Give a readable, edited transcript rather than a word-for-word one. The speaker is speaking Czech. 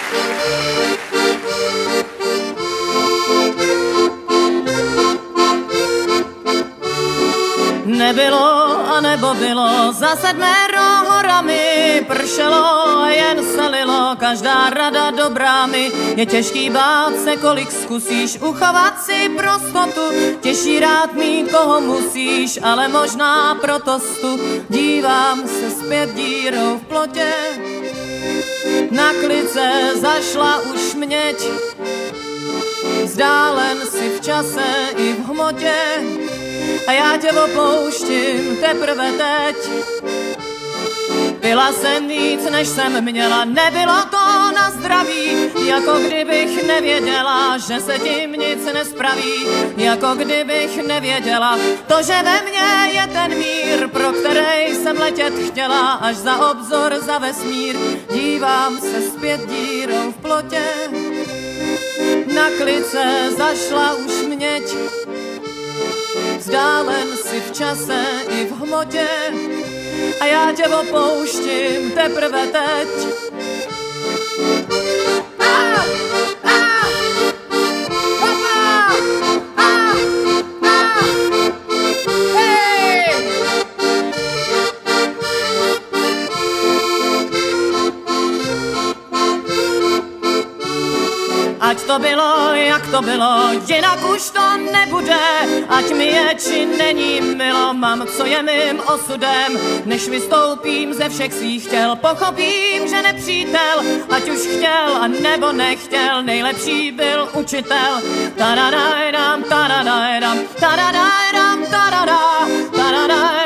Nebylo a nebo bylo, za 7 horami pršelo a jen se lilo, každá rada do brámy. Je těžký bát se, kolik zkusíš uchovat si prostotu, těžší rád mít, koho musíš, ale možná pro tostu. Dívám se zpět dírou v plotě, na klice zašla už měď, vzdálen si v čase i v hmotě, a já tě opouštím teprve teď. Pila jsem víc, než jsem měla, nebylo to na zdraví, jako kdybych nevěděla, že se tím nic nespraví. Jako kdybych nevěděla to, že ve mně je ten mír, pro který jsem letět chtěla až za obzor, za vesmír. Dívám se zpět dírou v plotě, na klice zašla už měď, vzdálen si v čase i v hmotě, a já tě opouštím teprve teď. Ať to bylo, jak to bylo, jinak už to nebude. Ať mi je, či není milo, mám, co je mým osudem. Než vystoupím ze všech svých těl, pochopím, že nepřítel, ať už chtěl a nebo nechtěl, nejlepší byl učitel. Tadadajdam, tadadajdam, tadadajdam, tadada, tadadajdam.